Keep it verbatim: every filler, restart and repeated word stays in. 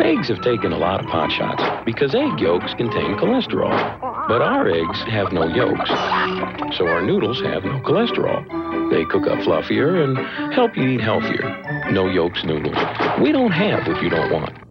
Eggs have taken a lot of pot shots because egg yolks contain cholesterol. But our eggs have no yolks, so our noodles have no cholesterol. They cook up fluffier and help you eat healthier. No yolks noodles. We don't have what you don't want.